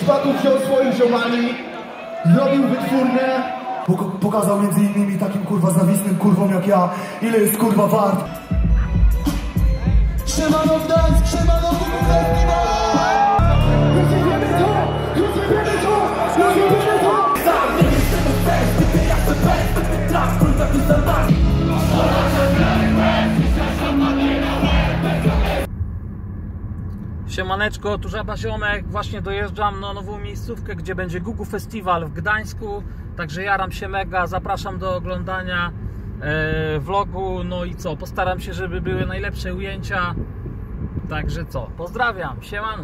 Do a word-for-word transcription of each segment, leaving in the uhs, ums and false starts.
szpatów wziął swoich ziomali, zrobił wytwórnię. Pokazał między innymi takim kurwa zawisnym kurwom jak ja, ile jest kurwa wart. Siemano Gdańsk, siemano Festiwal! Rozjebiemy to! Rozjebiemy to! Rozjebiemy to! Siemaneczko, tu Żaba Ziomek, właśnie dojeżdżam na nową miejscówkę, gdzie będzie Gugu Festiwal w Gdańsku, także jaram się mega, zapraszam do oglądania e, vlogu, no i co, postaram się, żeby były najlepsze ujęcia, także co, pozdrawiam, siemano.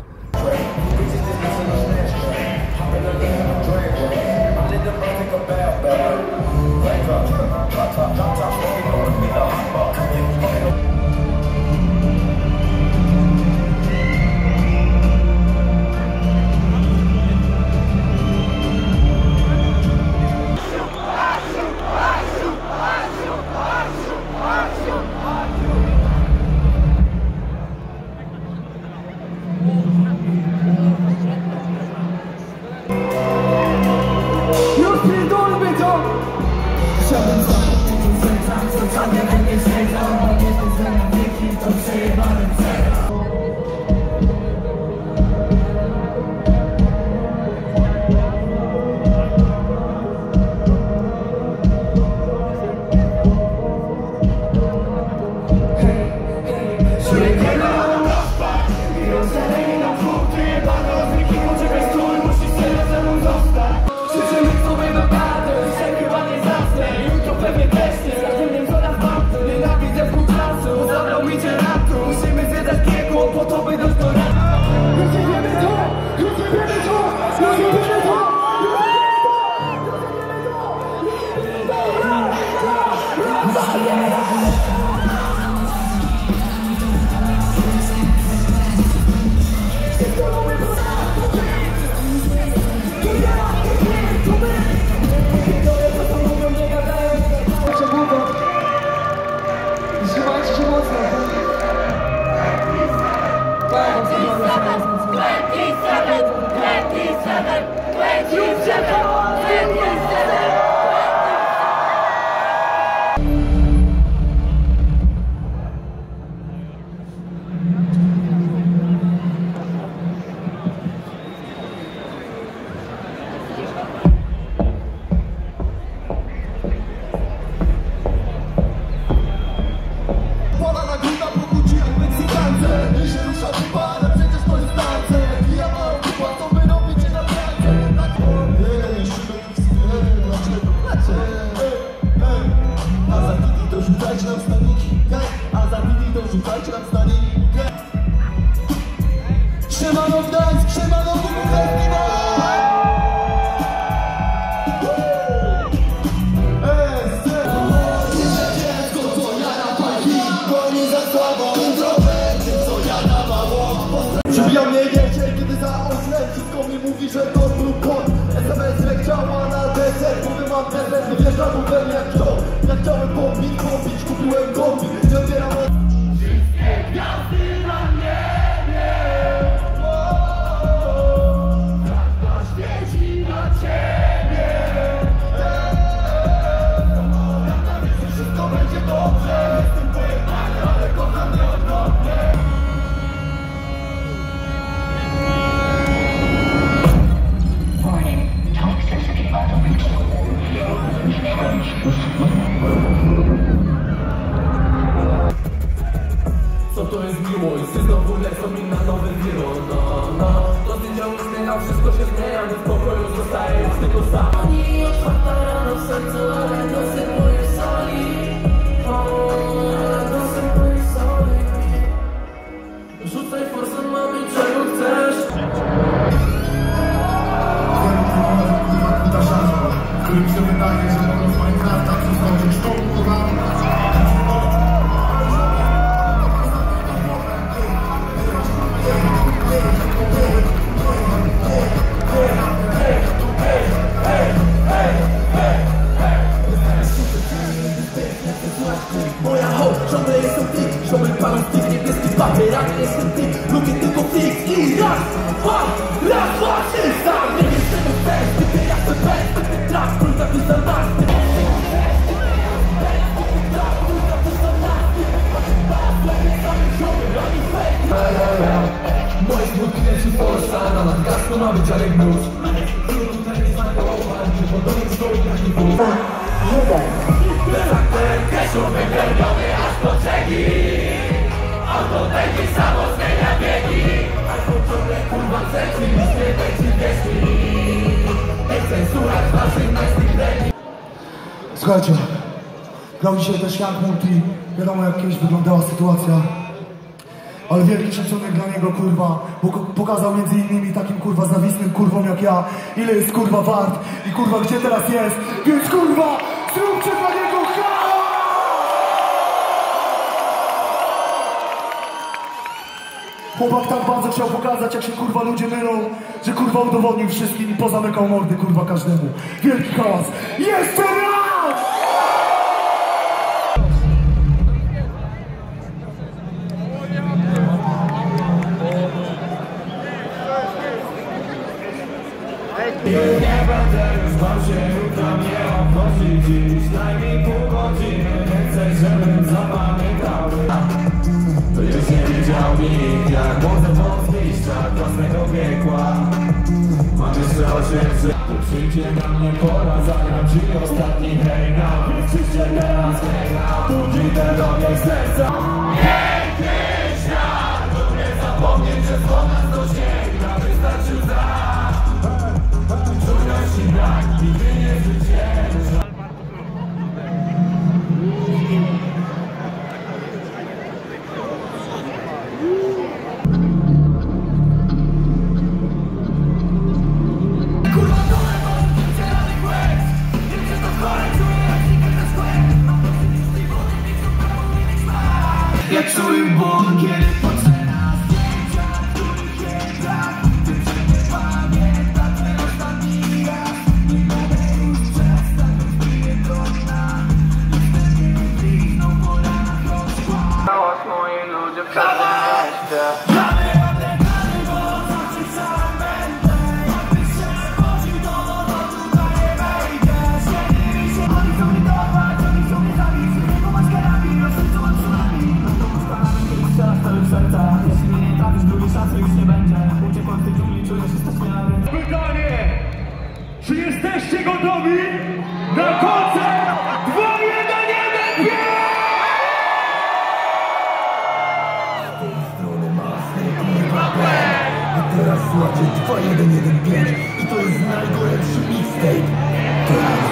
Siemano Gdańsk, siemano Festiwal! Dziecko, co jada pajki, goni za słabą introwerty, co jada mało. Przybija mnie wiecie, kiedy za oknem wszystko mi mówi, że to był kot. S M S leciała na deser, mówię mam deser, nie wjeżdżam mu we mnie jak kto. Ja chciałem bombić, bombić, kupiłem kombi, nie odbieram od... Wszystkie gwiazdy na niebie. Co to jest miłość? Ty znowu lecą mi na nowy wirus. No, no, to ty ciągle zmienia, wszystko się zmienia, więc w pokoju zostaje już tylko sam. Oni otwarta rano w sercu, ale dosypuję soli. Ale dosypuję soli. Rzucaj forsę, mamy czego chcesz. Którym się wydaje, że mogą z Minecrafta przeskoczyć tą kurwa. to ma być Jarek Blues. Tutaj nie znają oparcie, bo to jest stoi taki wóz. Defaktorem keszu wypełniony aż po brzegi. Auto będzie samo zmienia biegi. Albo ciągle kurwa chcecie, nic nie będzie wieści. Nie cenzura w naszych najstych. Słuchajcie, grał dzisiaj też Young Multi, wiadomo jak kiedyś wyglądała sytuacja. Ale wielki szacunek dla niego, kurwa, bo pokazał między innymi takim, kurwa, zawisłym kurwom jak ja, ile jest, kurwa, wart i, kurwa, gdzie teraz jest, więc, kurwa, zróbcie dla niego hałas! Chłopak tak bardzo chciał pokazać, jak się, kurwa, ludzie mylą, że, kurwa, udowodnił wszystkim i pozamykał mordy, kurwa, każdemu. Wielki hałas. Jeszcze raz! Nie będę już bał się, jutra mnie obchodzi. Dziś daj mi pół godziny, więcej, żebym zapamiętał. To już nie widział nikt, jak młode moc wyjścia własnego piekła. Mam jeszcze osiem lat, to przyjdzie na mnie pora, zagram ci ostatni hejna. Więc przyjdzie teraz hejna, budzi ten ogień serca. Piękny świat, by nie zapomnieć, że po nas dosięgna. Wystarczy za czujność i brak, nigdy nie zwycięża. Ja czuję ból, kiedy poczera zdjęcia, których nie brak. Tym, że nie pamiętam ten ostatni raz. Nie mogę już przestać, odbiję godzina. Jestem niebliźną po ranach rozkład. Całość moi ludzie w każdym mieście. Gramy odlegany, bo zawsze sam będę. Jakbyś się wchodził do lodu, tutaj nie wejdziesz. Kiedy mi się oni chcą mnie dorwać, oni chcą mnie zabić. Tylko masz karabin, na sercu mam tsunami. Strzelasz to już serca. Jeśli mnie nie trafisz, drugiej szansy już nie będzie. Uciekłem w tej dżungli, czujesz, jesteś śmiały. Pytanie! Czy jesteście gotowi na koncert dwa jeden jeden pięć? Z tej strony Master Kurwa. A teraz słuchajcie dwa jeden jeden pięć. I to jest najgorętszy mixtape. To jest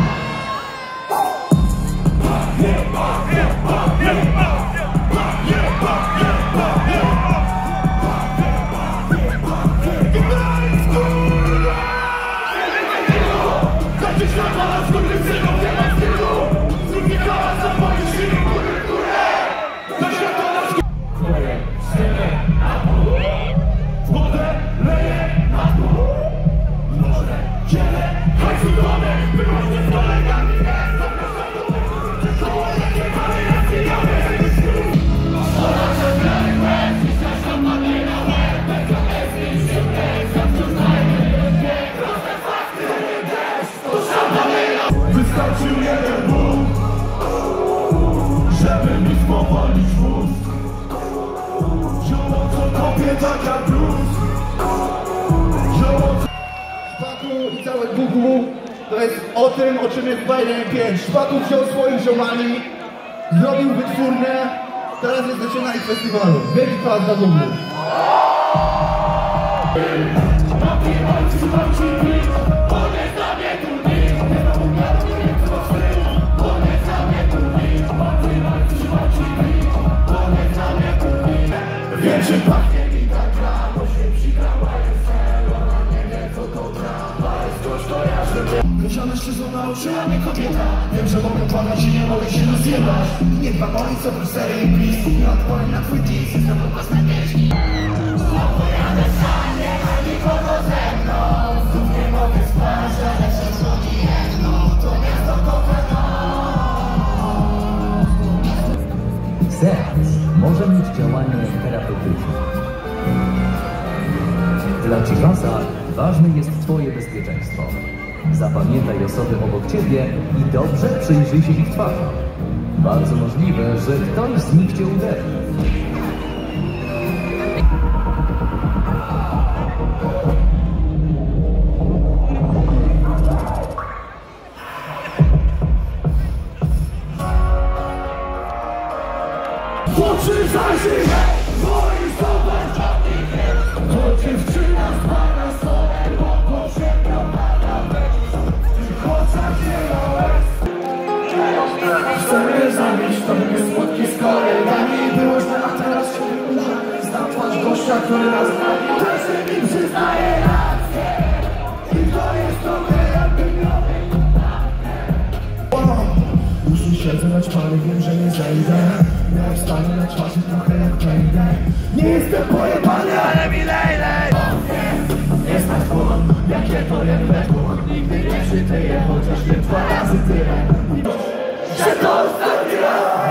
Wystarczył jeden ból, żeby mi spowolnić wóz. Zioło co kopie tak jak blues. Zioło co... Szpaku i całe Google to jest o tym, o czym jest dwa jeden pięć. Szpaku wziął swoich ziomali, zrobił wytwórnię, teraz jest zaczyna ich festiwalu. Wielki pas dla Google. Wiem, że pachnie mi tak rano, się przygrała jest cel, ona nie wie co to trawa, jest coś kojarzy. Wiedziane szczerze na oczy, a nie kobieta. Wiem, że mogę padać i nie mogę się rozjebać. Nie dba o nic oprócz serii i blisk. Nie odpowiem na twój dis, znowu własne pieśni. Opowiadę sam, nie ma nikogo ze mną. Znów nie mogę spać, ale wszystko mi jedno. To miasto kocha Seans może mieć działanie terapeutyczne. Dla Chivasa ważne jest Twoje bezpieczeństwo. Zapamiętaj osoby obok Ciebie i dobrze przyjrzyj się ich twarzom. Bardzo możliwe, że ktoś z nich Cię uderzy. Każdy woli zobacz, to dziewczyna z pana stole, bo po się propada w oczach wiele łez. Chcemy zabić tobie słodki z kolegami. Byłeś na, a teraz się wymuszę. Znam twarz gościa, który nas zdradził. Też mi przyznaje rację. I to jest trochę jakby miał. Muszę się zadać pany, wiem, że nie zejdę. Miałem stanie na twarzy trochę jak wejdę. Nie jestem pojebany, ale mi lejlej. Nie znać błąd, jakie to jak według. Nigdy nie przytyję, chociaż nie dwa razy tyle. Że to ostatni raz.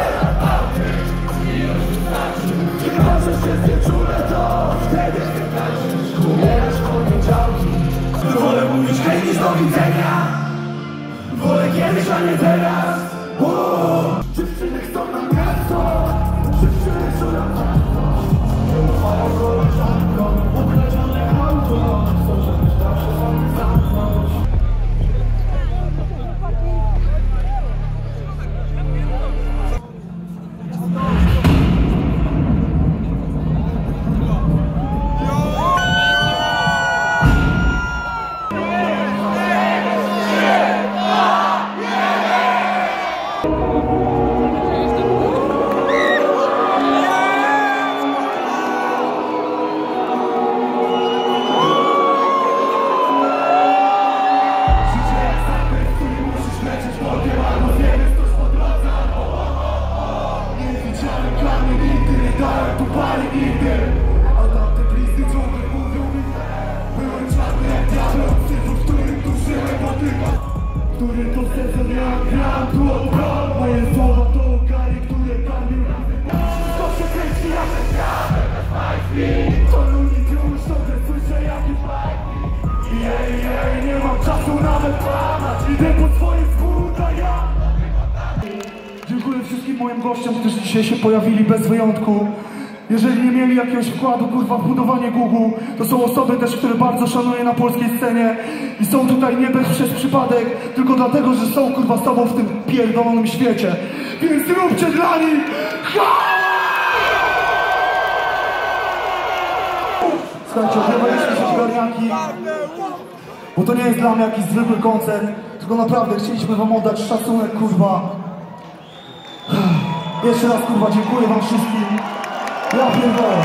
I już wystarczy. Chyba, że się znieczulę, to wtedy tańczysz. Umierasz w poniedziałki. Wolę mówić hej niż do widzenia. Wolę kiedyś, a nie teraz. Uuu. Dziewczyny chcą nam miasto. Dziewczyny chcą nam miasto. Ufają koleżankom. Ukradzione auto. Chcą, żebyś zawsze sobie zamknąć. Który to sezon ja gram tu od bron. Moje słowa to ogary, które karmił. To się kręci jak ten świat. To ludzi już dobrze słyszę jakieś bajki. Jej, jej, nie mam czasu nawet kłamać. Idę po swoje spółka, ja. Dziękuję wszystkim moim gościom, którzy dzisiaj się pojawili bez wyjątku. Jeżeli nie mieli jakiegoś wkładu, kurwa, w budowanie Google, to są osoby też, które bardzo szanuję na polskiej scenie i są tutaj nie bez przez przypadek, tylko dlatego, że są, kurwa, sobą w tym pierdolonym świecie. Więc róbcie dla nich Słuchajcie, odrywaliśmy się w garniaki, bo to nie jest dla mnie jakiś zwykły koncert, tylko naprawdę chcieliśmy wam oddać szacunek, kurwa. Jeszcze raz, kurwa, dziękuję wam wszystkim. Ja pierdolę.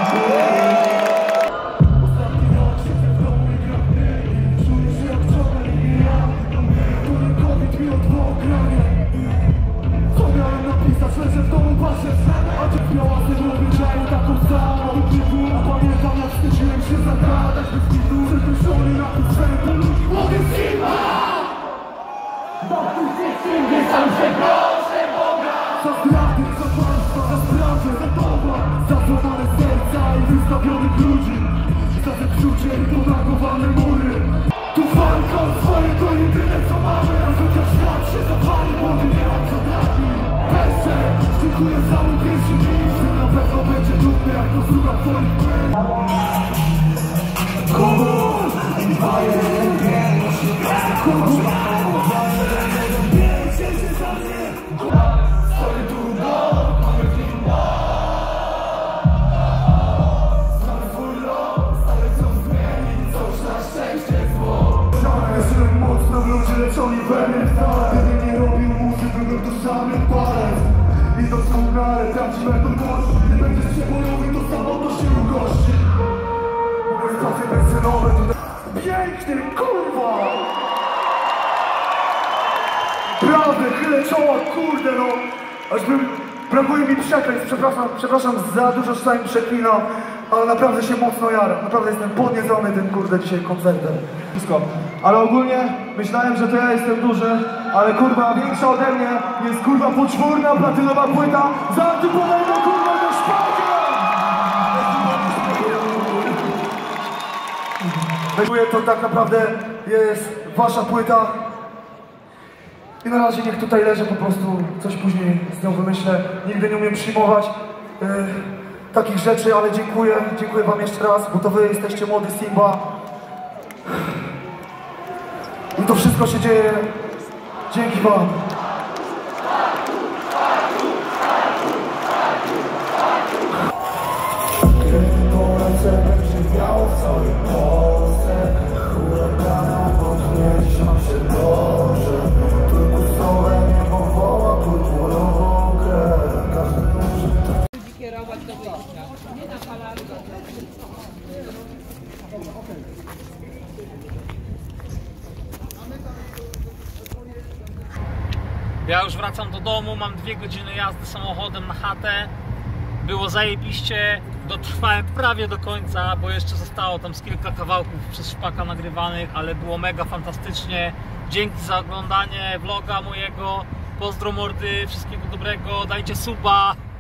Ostatni rok siedzę w domu i gram mniej. Czuję się jak wczoraj i nie ja. Który COVID mi odwołał granie. Co miałem napisać, leżę w domu, patrzę w scenę. A dziś miała sobie obyczaju taką samą. A pamiętam, jak wstydziłem się zagadać bez kitu. Przepuszczony na tym sprzętu ludzi młody Sigma. Bo tu dziewczynki sam się proszę Boga. Za zdrady, za państwa, za sprawy, za towar. Za złamane serca i wystawionych ludzi. Za zepsucie i podagowane mury. Tu walka o swoje to jedyne co mamy. A chociaż świat się zapali, młody nie mam co dać mi. Jeszcze dziękuję za mój pierwszy dzień. Że na pewno będzie trudny jak to słucha twoich błędów. Kogo? Invajer, kogo? Stoję tu bok, mamy filma. Znamy swój los, ale co zmieni, coś na szczęście zło. Żyłem mocno w ludzie, lecz oni we mnie wcale. Gdybym nie robił muzyki, bym to szamy palec. I doskonale prawdziwego gości. Gdy będziesz się bojowy, to samo to się ugości. Moje stacje benzynowe tutaj. Piękny, kurwa! Prawdę, chylę czoła, kurde no! Aż bym... Brakuje mi przekleństw, przepraszam, przepraszam, za dużo czasami przeklinam, ale naprawdę się mocno jaram. Naprawdę jestem podniecony tym, kurde, dzisiaj koncertem. Wszystko. Ale ogólnie myślałem, że to ja jestem duży, ale kurwa większa ode mnie jest kurwa poczwórna platynowa płyta zatypowanego kurwa do szpakiem! Dziękuję, to tak naprawdę jest wasza płyta. I na razie niech tutaj leży, po prostu coś później z nią wymyślę. Nigdy nie umiem przyjmować yy, takich rzeczy, ale dziękuję, dziękuję wam jeszcze raz, bo to wy jesteście młody Simba. I to wszystko się dzieje dzięki wam. całej Polsce. Huraganem podnieść mam się dobrze. Turkusowe niebo woła purpurową grę. Każdy musi kierować do wyjścia. Nie na falarze. Ja już wracam do domu, mam dwie godziny jazdy samochodem na chatę. Było zajebiście, dotrwałem prawie do końca, bo jeszcze zostało tam z kilka kawałków przez szpaka nagrywanych, ale było mega fantastycznie. Dzięki za oglądanie vloga mojego. Pozdro mordy, wszystkiego dobrego, dajcie suba.